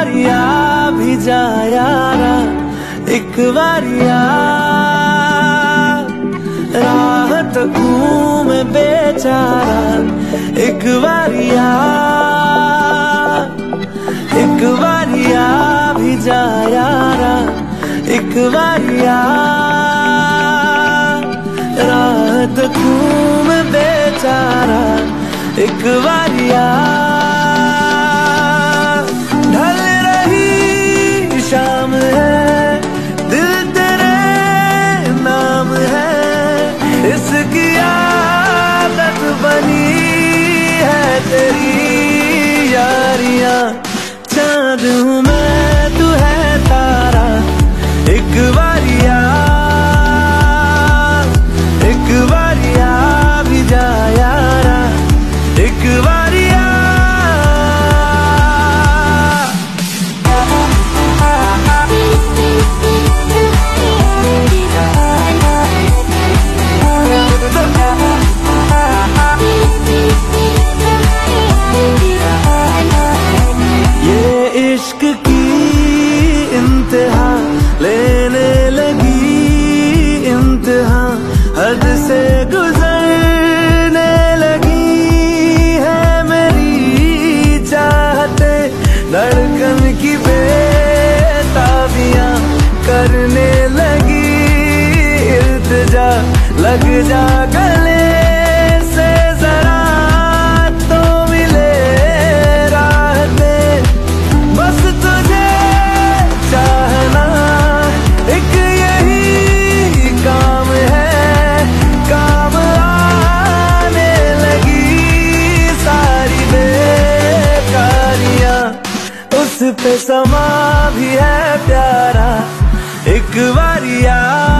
बारिया भी जा यारा, एक बारिया राहत घूमे बेचारा, एक बारिया भी जा यारा, एक बारिया राहत घूमे बेचारा, एक बारिया ढल रही शाम है, दिल तेरे नाम है, इसकी आदत बनी है तेरी यारियां। चाँद हूँ मैं तू है तारा, एक बारिया भी जा यारा, एक बारिया ये इश्क की इंतहा लेने लगी, इंतहा हद से गुजरने लगी है मेरी चाहते, धड़कन की बेताबियां करने लगी, इल्तिजा लग जा गले से जरा तो मिले राहते, बस तुझे चाहना एक यही काम है, काम आने लगी सारी बेकारियां, उस पे समा भी है प्यारा, एक बारिया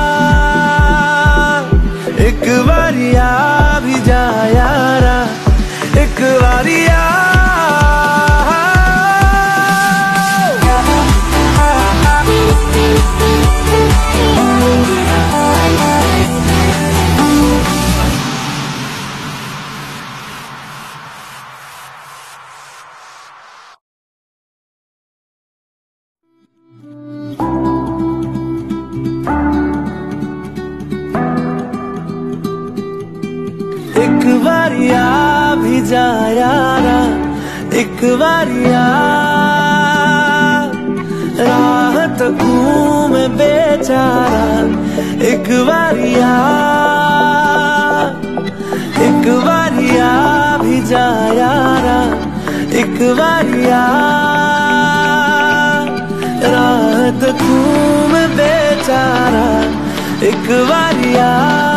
भी जा यारा, एक बारिया एक बारिया भी जा यारा, एक बारिया राहत घूमे बेचारा, एक बारिया भी जा यारा, एक बारिया राहत घूमे बेचारा, एक बारिया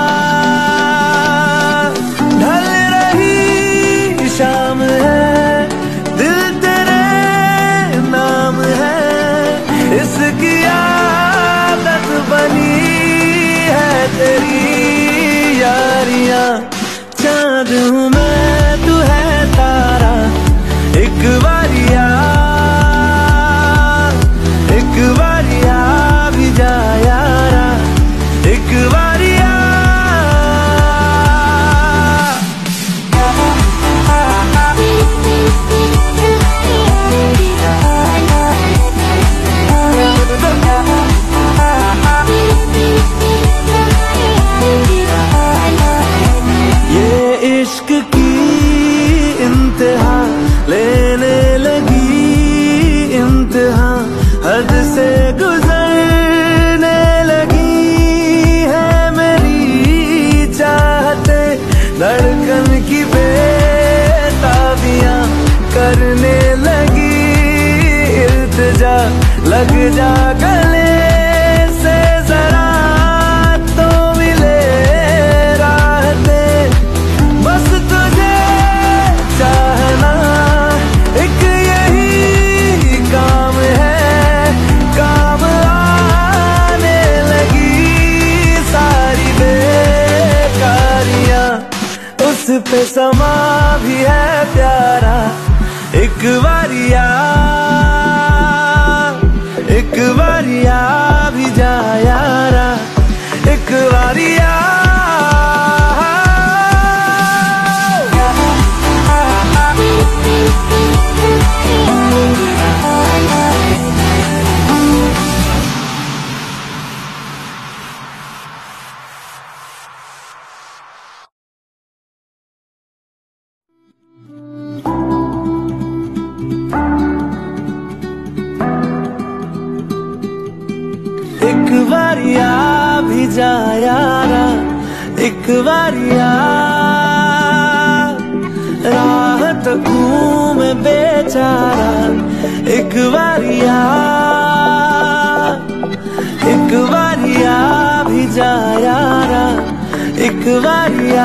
ढल रही शाम है, दिल तेरे नाम है, इसकी आदत बनी है तेरी यारियां। चाँद हूँ मैं तू है तारा, एक बारिया भी जा यारा, एक बारिया ये इश्क की इंतहा लेने लगी, इंतहा हद से गुजरने लगी है मेरी चाहते, धड़कन की बेताबियां करने लगी, इल्तिजा लग जा गले से जरा तो मिले राहते, बस तुझे चाहना एक यही काम है, काम आने लगी सारी बेकारियां, उस पे समा भी है प्यारा, एक बारिया भी जा यारा, एक बारिया Oh, एक बारिया राह तकूं मैं बेचारा, एक बारिया भी जा यारा, एक बारिया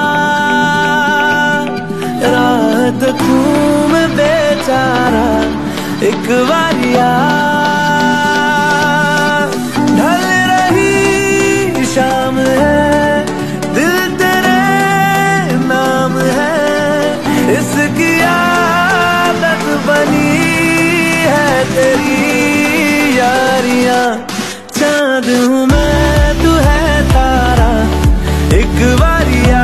राह तकूं मैं बेचारा, एक बारिया ढल रही शाम है, दिल तेरे नाम है, इसकी आदत बनी है तेरी यारियां। चाँद हूँ मैं तू है तारा, एक बारिया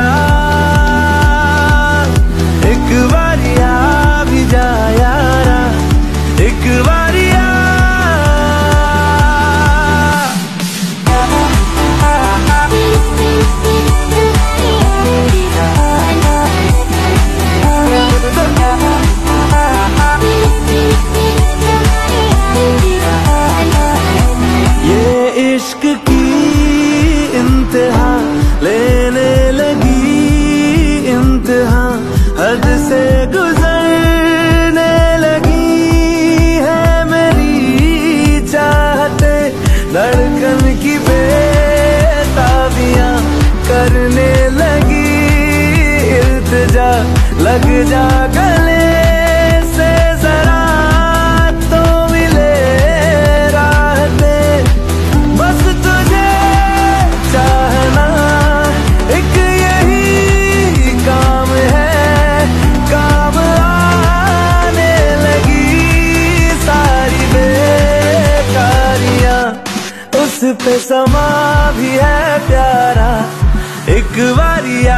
भी जा यारा, एक बारिया ये इश्क की इंतहा लेने लगी, इंतहा हद से गुजरने लगी है मेरी चाहते, धड़कन की बेताबियां करने लगी, इल्तिजा लग जा गले से जरा तो मिले राहते, बस तुझे चाहना एक यही काम है, काम आने लगी सारी बेकारियां, उस पे समा भी है प्यारा, एक बारिया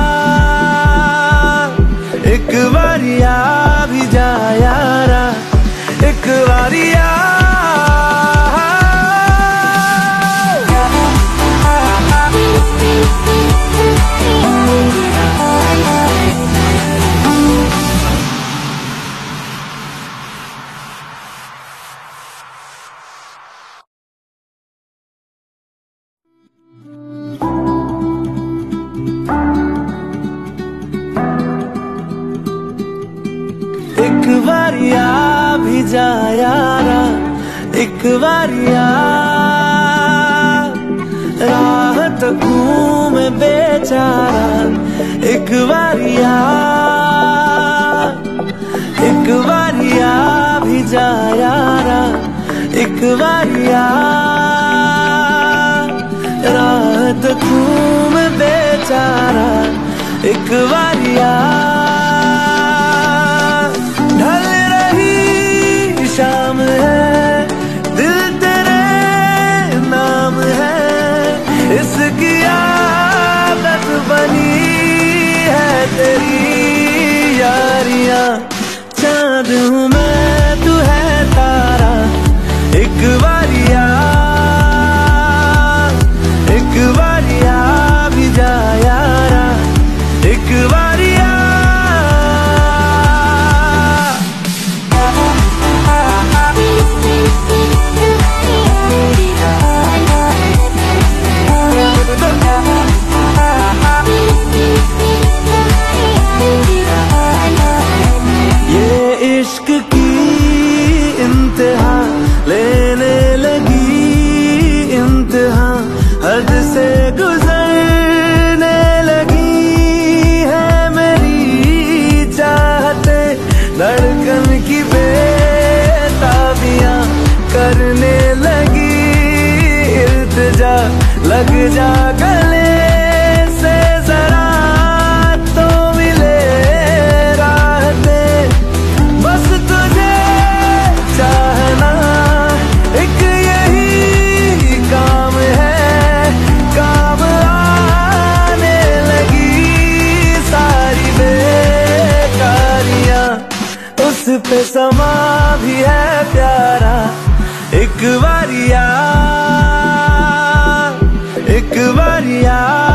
भी जा यारा, एक बारिया एक बारिया भी जा यारा, एक बारिया राह तकूं मैं बेचारा, एक बारिया भी जा यारा, एक बारिया राह तकूं मैं बेचारा, एक बारिया ढल रही शाम है, दिल तेरे नाम है, इसकी आदत बनी है तेरी यारियां। चाँद हूँ मैं तू है तारा, एक बारिया भी जा यारा, एक बारिया ये इश्क की इंतहा लेने लगी, इंतहा हद से गुजरने लगी है मेरी चाहते, धड़कन की बेताबियां करने लगी, इल्तिजा लग जा गले से जरा तो मिले राहते, बस तुझे चाहना एक यही काम है, काम आने लगी सारी बेकारियां, उस पे समा भी है प्यारा, एक बारिया